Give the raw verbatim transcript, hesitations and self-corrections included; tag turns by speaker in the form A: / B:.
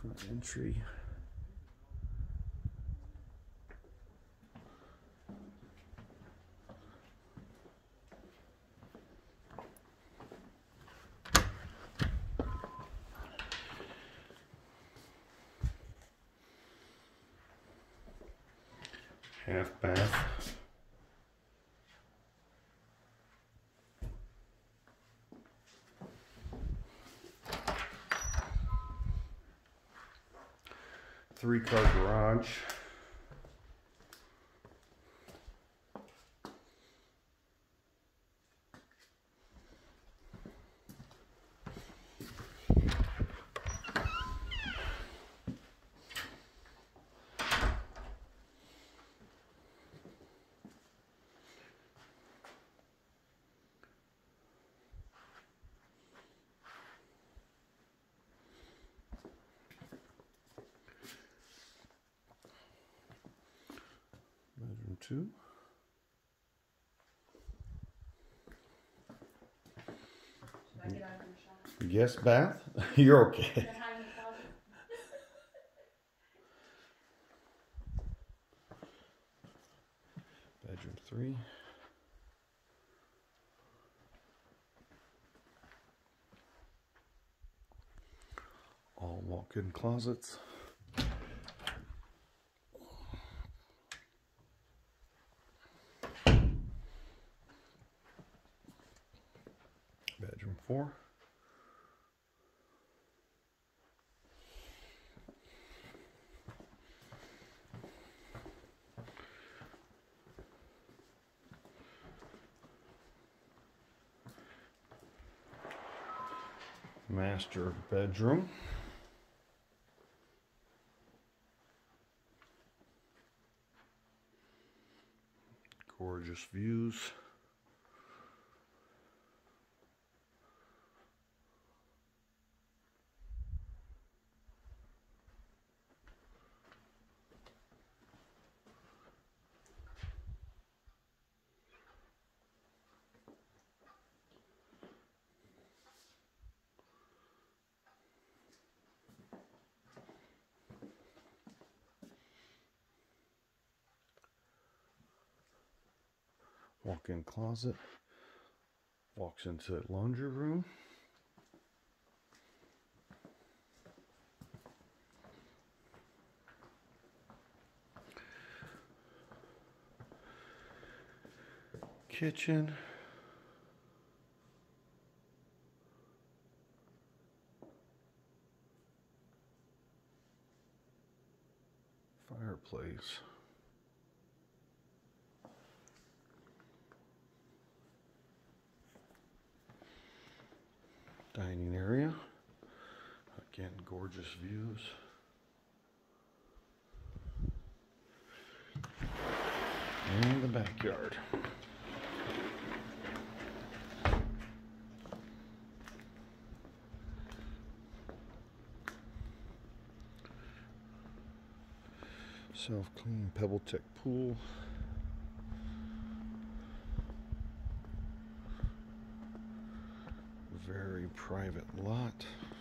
A: Front entry. Half bath. Three car garage. Bedroom two.
B: Should I get out of the shot?
A: Yes, bath. You're okay.
B: Should I hide in the closet?
A: Bedroom three. All walk-in closets. Bedroom four. Master bedroom. Gorgeous views. Walk-in closet. Walks into the laundry room. Kitchen. Fireplace. Dining area. Again, gorgeous views. And the backyard. Self-clean PebbleTech pool. Very private lot.